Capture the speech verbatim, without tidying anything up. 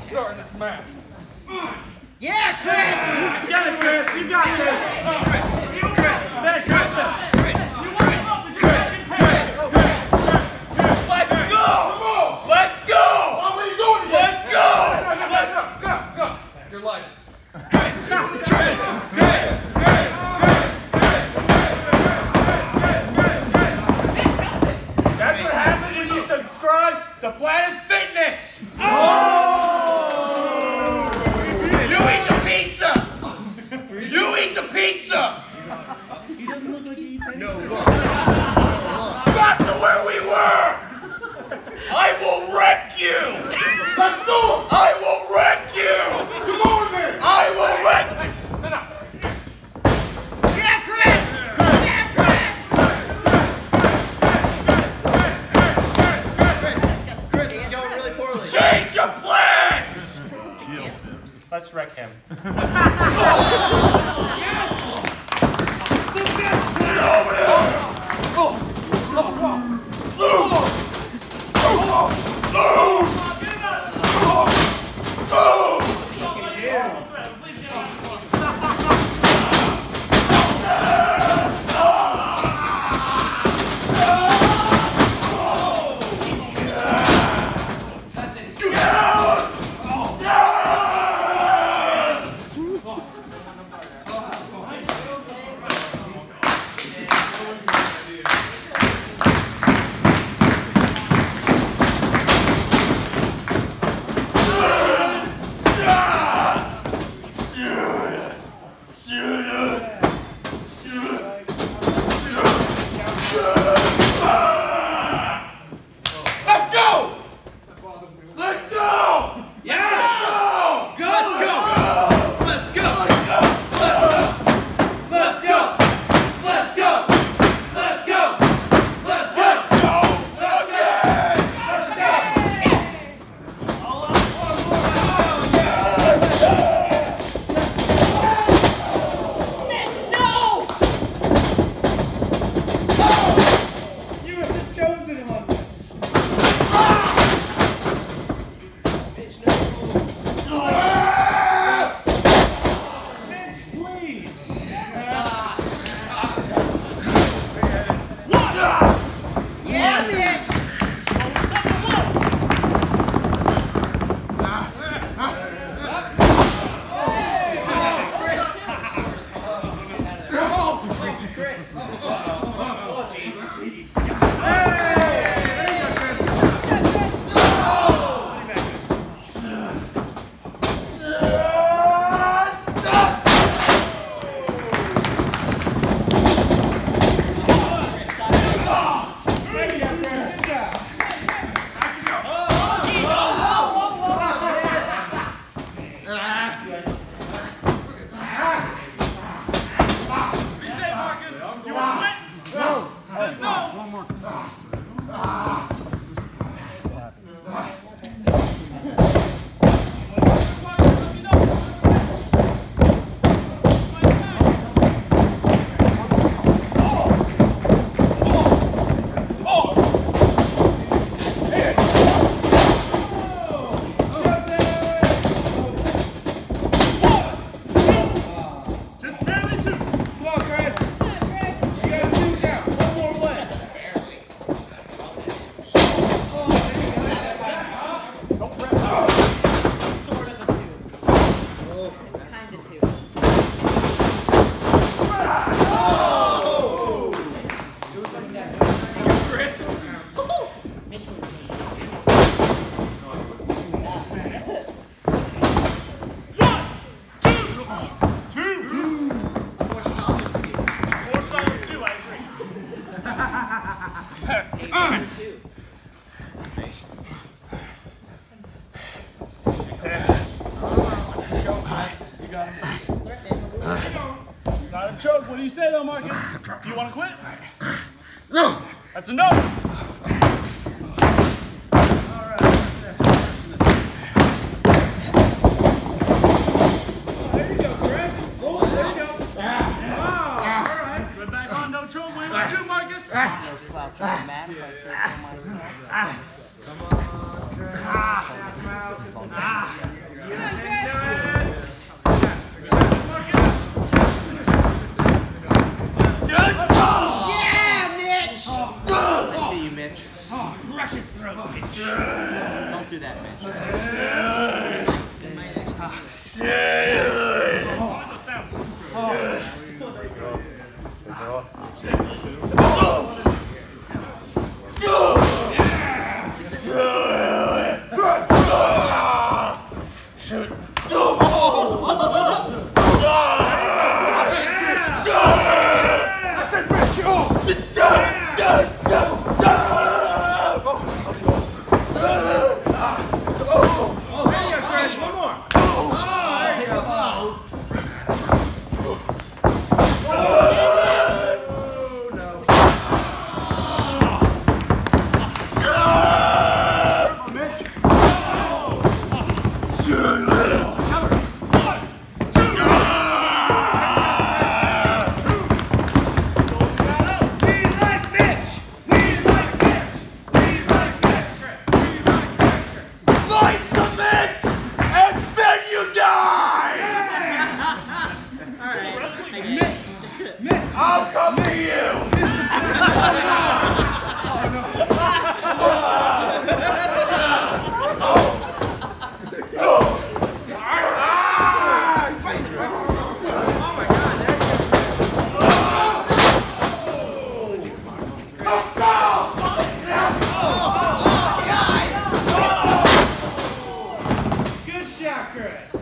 starting this match. Yeah, Chris! Get it, Chris! You got this! Chris! Chris! Man, Chris! Chris! Chris! Chris! Chris! Chris! Let's go! Come on! Let's go! Oh, what are you doing again? Let's go! Let's Go, go! You're light. Chris! Chris! Chris! Chris! Chris! That's what happens when you subscribe to Planet Fitness! Oh! Pizza! He doesn't look like he eats anything. No, look. Back to where we were! I will wreck you! Let's do it! I will wreck you! Come on, man! I will wreck you! It's enough. Yeah, Chris! Yeah, Chris! Chris, this is going really poorly. Change your plans! Let's wreck him. Not a choke. What do you say, though, Marcus? Do you want to quit? No. That's a no. All right. There you go, Chris. Oh, there you go. Ah. Wow. All right. We're back on no choke. What do you do, Marcus? No slouch on the mat, if I say so myself. Come on, Chris. Ah. Ah. throat, Mitch. Don't do that, Mitch. It might actually Oh, that sounds good. I'll come to you! Good shot, Chris.